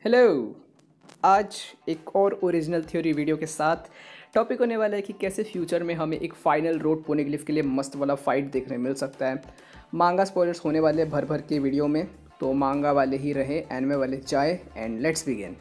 Hello. आज एक और ओरिजिनल थ्योरी वीडियो के साथ टॉपिक होने वाला है कि कैसे फ्यूचर में हमें एक फाइनल रोड पोनेग्लिफ के लिए मस्त वाला फाइट देखने मिल सकता है। मांगा स्पॉयलर्स होने वाले भर भर के वीडियो में, तो मांगा वाले ही रहे, एनिमे वाले जाए, एंड लेट्स बिगिन।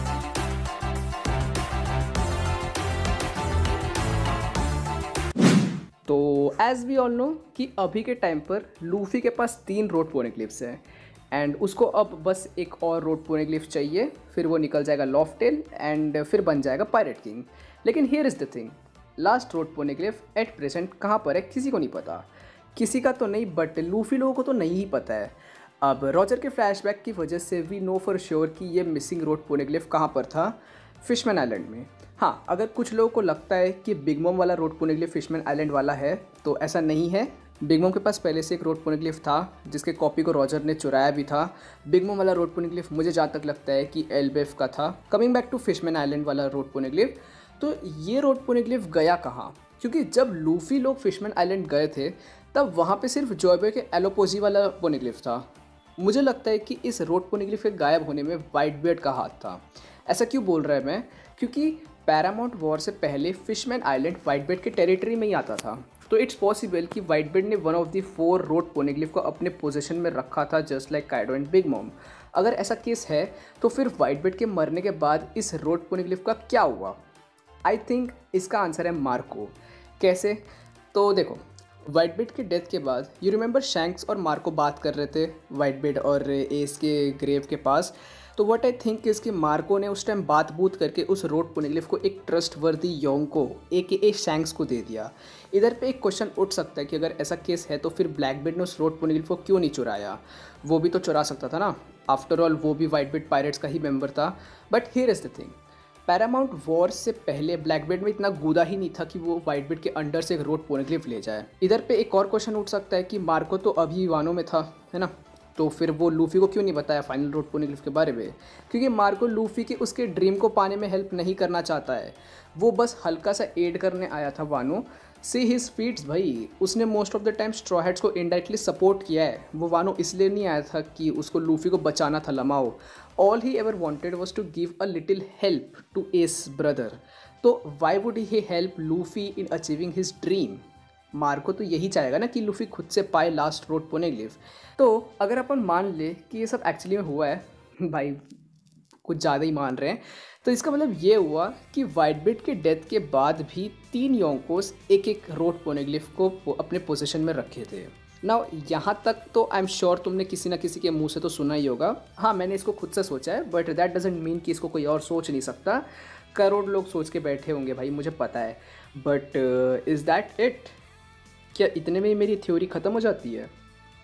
तो एज वी ऑल नो कि अभी के टाइम पर लूफी के पास 3 रोड पोनेग्लिफ्स हैं एंड उसको अब बस एक और रोड पोनेग्लिफ चाहिए, फिर वो निकल जाएगा लॉफ्टेल एंड फिर बन जाएगा पायरेट किंग। लेकिन here is the thing, last Road Poneglyph at present कहाँ पर है किसी को नहीं पता। किसी का तो नहीं, बट लूफी लोगों को तो नहीं ही पता है। अब रॉजर के फ्लैशबैक की वजह से वी नो फॉर श्योर कि ये मिसिंग रोड पोनेग्लिफ कहाँ पर था, फिशमैन आइलैंड में। हाँ, अगर कुछ लोगों को लगता है कि बिग मॉम वाला रोड पोनेग्लिफ फिशमैन आइलैंड वाला है, तो ऐसा नहीं है। बिग मॉम के पास पहले से एक रोड पोनेग्लिफ था जिसके कॉपी को रॉजर ने चुराया भी था। बिग मॉम वाला रोड पोनेग्लिफ मुझे जहाँ तक लगता है कि एल्बेफ का था। Coming back to Fishman Island वाला रोड पोनेग्लिफ, तो ये रोड पोनेग्लिफ गया कहाँ? क्योंकि जब लूफी लोग फिशमैन आइलैंड गए थे तब वहाँ पे सिर्फ जॉयबॉय के एलोपोजी वाला पोनेग्लिफ था। मुझे लगता है कि इस रोड पोनेग्लिफ के गायब होने में व्हाइट बियर्ड का हाथ था। ऐसा क्यों बोल रहा है मैं? क्योंकि पैरामाउंट वॉर से पहले फिशमैन आइलैंड व्हाइट बियर्ड के टेरिटरी में ही आता था। तो इट्स पॉसिबल कि व्हाइट बियर्ड ने one of the 4 Road Poneglyph को अपने पोजीशन में रखा था, just like Kaido and Big Mom. अगर ऐसा केस है तो फिर व्हाइट बियर्ड के मरने के बाद इस रोड पोनेग्लिफ का क्या हुआ? आई थिंक इसका आंसर है मार्को। कैसे? तो देखो, व्हाइट बियर्ड के डेथ के बाद यू रिमेंबर शैंक्स और मार्को बात कर रहे थे व्हाइट बियर्ड और एस के ग्रेव के पास। तो व्हाट आई थिंक इसके मार्को ने उस टाइम बात बूत करके उस रोड पोनेग्लिफ को एक ट्रस्टवर्दी योंग को ए शैंक्स को दे दिया। इधर पे एक क्वेश्चन उठ सकता है कि अगर ऐसा केस है तो फिर ब्लैक बियर्ड ने उस रोड पोनेग्लिफ को क्यों नहीं चुराया? वो भी तो चुरा सकता था ना, आफ्टर ऑल वो भी व्हाइट बियर्ड पायरेट्स का ही मेंबर था। But here is the thing, Paramount War से पहले ब्लैक बियर्ड में इतना गूदा ही नहीं था कि वो व्हाइट बियर्ड के अंडर से एक रोड पोनेग्लिफ ले जाए। इधर पे एक और क्वेश्चन उठ सकता है कि मार्को तो अभी वानो में था, है ना, तो फिर वो लूफी को क्यों नहीं बताया फाइनल रोड पोनेग्लिफ के बारे में? क्योंकि मार्को लूफी के उसके ड्रीम को पाने में हेल्प नहीं करना चाहता है, वो बस हल्का सा एड करने आया था वानो। सी हिज फीट्स भाई, उसने most of the time Straw Hats को इनडायरेक्टली सपोर्ट किया है। वो वानो इसलिए नहीं आया था कि उसको लूफी को बचाना था lmao. All he ever wanted was to give a little help to Ace brother. तो why would he help Luffy in achieving his dream? Marco तो यही चाहेगा ना कि लूफी खुद से पाए लास्ट रोड पोनेग्लिफ। तो अगर अपन मान ले कि ये सब एक्चुअली में हुआ है, भाई कुछ ज़्यादा ही मान रहे हैं, तो इसका मतलब ये हुआ कि व्हाइट बियर्ड के डेथ के बाद भी 3 योंकोस एक रोड पोनेग्लिफ को अपने पोजीशन में रखे थे। नाउ यहाँ तक तो आई एम श्योर तुमने किसी ना किसी के मुंह से तो सुना ही होगा। हाँ, मैंने इसको खुद से सोचा है, बट दैट डजेंट मीन कि इसको कोई और सोच नहीं सकता। करोड़ लोग सोच के बैठे होंगे भाई, मुझे पता है। But is that it? क्या इतने में ही मेरी थ्योरी ख़त्म हो जाती है?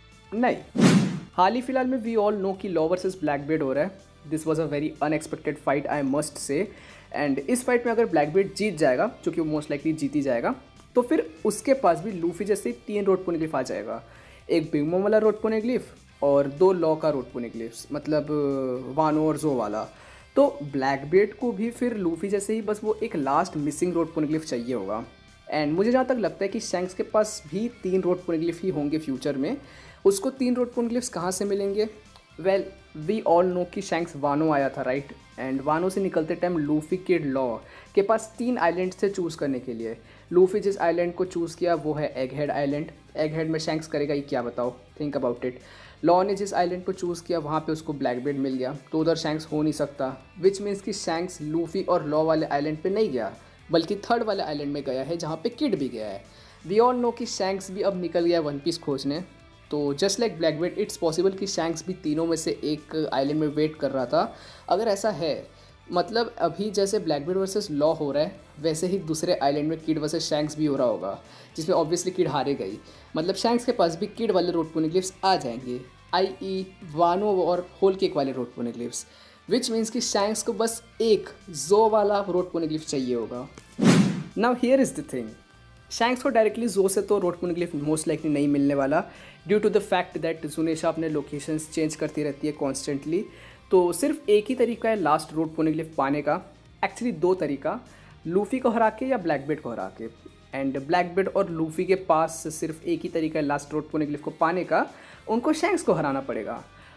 नहीं। हाल ही फिलहाल में वी ऑल नो कि लॉ वर्सेस ब्लैक बियर्ड हो रहा है। This was a very unexpected fight, I must say. And इस फाइट में अगर ब्लैक बियर्ड जीत जाएगा, जो कि वो मोस्ट लाइकली जीत ही जाएगा, तो फिर उसके पास भी लूफी जैसे 3 रोड पोनेग्लिफ आ जाएगा। एक बिग मॉम वाला रोड पोनेग्लिफ और 2 लॉ का रोड पोनेग्लिफ, मतलब वानो और जो वाला। तो ब्लैक बियर्ड को भी फिर लूफी जैसे ही बस वो एक लास्ट मिसिंग रोड पोनेग्लिफ चाहिए होगा। एंड मुझे जहाँ तक लगता है कि शैंक्स के पास भी 3 रोड पोनेग्लिफ ही होंगे फ्यूचर में। उसको 3 रोड पोनेग्लिफ्स कहाँ से मिलेंगे? वेल, वी ऑल नो कि शैंक्स वानो आया था, राइट? एंड वानो से निकलते टाइम लूफी किड लॉ के पास 3 आइलैंड थे चूज़ करने के लिए। लूफी जिस आइलैंड को चूज़ किया वो है Egg Head Island. Egg Head में शैंक्स करेगा ये क्या बताओ? Think about it. लॉ ने जिस आइलैंड को चूज़ किया वहाँ पे उसको ब्लैक बियर्ड मिल गया, तो उधर शैंक्स हो नहीं सकता। विच मीन्स कि शैंक्स लूफी और लॉ वाले आइलैंड पे नहीं गया, बल्कि 3rd वाले आइलैंड में गया है जहाँ पे किड भी गया है। वी ऑल नो कि शैंक्स भी अब निकल गया वन पीस खोजने। तो just like Black Beard, it's possible कि शैंक्स भी तीनों में से एक आइलैंड में वेट कर रहा था। अगर ऐसा है, मतलब अभी जैसे ब्लैक बियर्ड वर्सेस लॉ हो रहा है, वैसे ही दूसरे आइलैंड में किड वर्सेस शैंक्स भी हो रहा होगा, जिसमें ऑब्वियसली किड हारेगा ही। मतलब शैंक्स के पास भी किड वाले रोड पोनेग्लिफ्स आ जाएंगे, आई वानो और होल केक वाले रोड पोनेग्लिफ्स। विच मीन्स कि शैंक्स को बस एक जो वाला रोड पोनेग्लिफ चाहिए होगा। Now here is the thing, Shanks को डायरेक्टली जो से तो रोड पोनेग्लिफ मोस्ट लाइकली नहीं मिलने वाला, due to the fact that जुनेशा अपने लोकेशंस चेंज करती रहती है कॉन्स्टेंटली। तो सिर्फ एक ही तरीका है लास्ट रोड पोनेग्लिफ पाने का। एक्चुअली 2 तरीका, लूफी को हरा के या ब्लैक बियर्ड को हरा के। एंड ब्लैक बियर्ड और लूफी के पास सिर्फ एक ही तरीका है लास्ट रोड पोनेग्लिफ को पाने का, उनको शैंक्स को हराना पड़ेगा।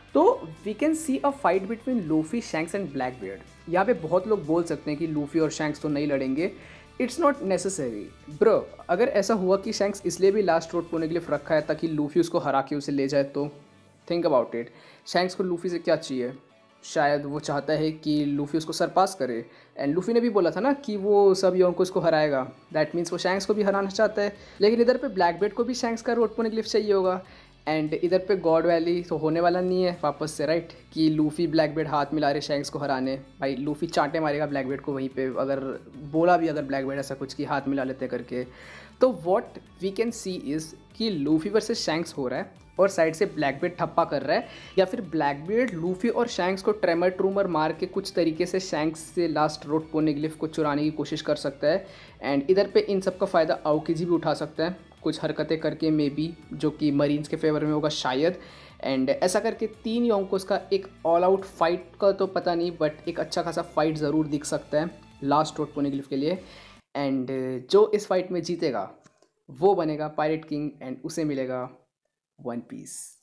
तो we can see a fight between Luffy, Shanks and Blackbeard. यहाँ पे बहुत लोग बोल सकते हैं कि लूफी और शैंक्स तो नहीं लड़ेंगे। It's not necessary bro. अगर ऐसा हुआ कि शैंक्स इसलिए भी लास्ट रोड पोने के लिए रखा है ताकि लूफी उसको हरा के उसे ले जाए, तो थिंक अबाउट इट। शैंक्स को लूफी से क्या चाहिए? शायद वो चाहता है कि लूफी उसको सरपास करे। एंड लूफी ने भी बोला था ना कि वो सब योंको उसको हराएगा। दैट मीन्स वो शैंक्स को भी हराना चाहता है। लेकिन इधर पे ब्लैकबेट को भी शैंक्स का रोड पोने के लिए चाहिए होगा। एंड इधर पे गॉड वैली तो होने वाला नहीं है वापस से, राइट? कि लूफी ब्लैकबेट हाथ मिला रहे शैंक्स को हराने। भाई लूफी चांटे मारेगा ब्लैकबेट को वहीं पे, अगर बोला भी अगर ब्लैकबेट ऐसा कुछ कि हाथ मिला लेते करके। तो what we can see is कि लूफी वर्सेस शैंक्स हो रहा है और साइड से ब्लैकबीड ठप्पा कर रहा है, या फिर ब्लैकबीड लूफी और शैंक्स को ट्रेमर ट्रूमर मार के कुछ तरीके से शैंक्स से लास्ट रोड पोनेग्लिफ को चुराने की कोशिश कर सकता है। एंड इधर पे इन सब का फ़ायदा आउकिजी भी उठा सकता है कुछ हरकतें करके, मे बी, जो कि मरीन्स के फेवर में होगा शायद। एंड ऐसा करके तीन योंकोस का एक ऑल आउट फाइट का तो पता नहीं, बट एक अच्छा खासा फाइट ज़रूर दिख सकता है लास्ट रोड पोनेग्लिफ के लिए। एंड जो इस फाइट में जीतेगा वो बनेगा पायरेट किंग एंड उसे मिलेगा वन पीस।